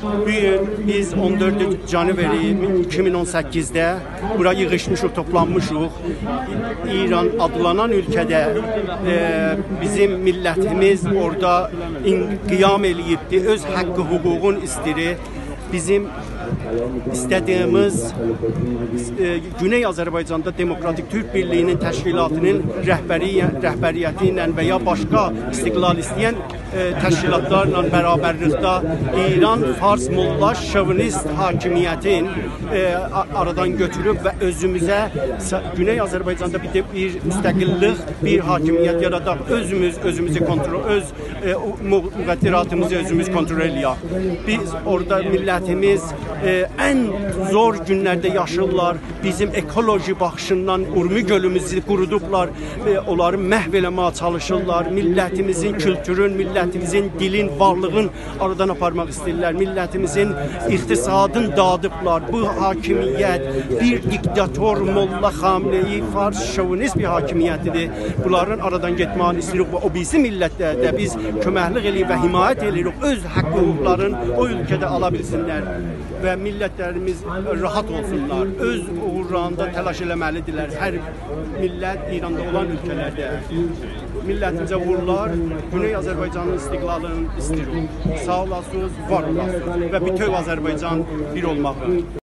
Bugün biz 14 Caniveri 2018'de buraya yığışmışıq, toplanmışıq. İran adlanan ülkədə bizim millətimiz orada qiyam eləyibdi, öz haqqı, hüququn istiri. Bizim istədiyimiz Güney Azərbaycanda Demokratik Türk Birliyinin təşkilatının rəhbəriyyəti ilə və ya başqa istiqlal istəyən təşkilatlarla bərabərlikdə İran Fars Molla şovinist hakimiyyətin aradan götürüb və özümüzə Güney Azərbaycanda bir müstəqillik, bir hakimiyyət yaradaq, özümüzü kontrol, öz müqəddiratımızı özümüz kontrol eləyək. Biz orada millətimiz ən zor günlərdə yaşırlar. Bizim ekoloji baxışından Urmi gölümüzü qurudublar, onları məhv eləməyə çalışırlar. Millətimizin kültürün, millətimizin dilin, varlığın aradan aparmaq istəyirlər. Millətimizin iqtisadın dağıdıblar. Bu hakimiyyət bir diktator Molla Xamenei Fars şovinist bir hakimiyyətidir. Bunların aradan getməyini istəyirik və o bizim millətdə də biz köməklik eləyib və himayət eləyirik. Öz haqqı hüquqların o ülkədə ala bilsinlər və millətlərimiz rahat olsunlar. Öz uğurlarında təlaş eləməlidirlər. Hər millət İranda olan ülkələrdə. Millətimizə uğurlar, Güney Azərbaycanın istiqlalını istəyirik. Sağ olasınız, var olasınız və bütöv Azərbaycan bir olmaqdır.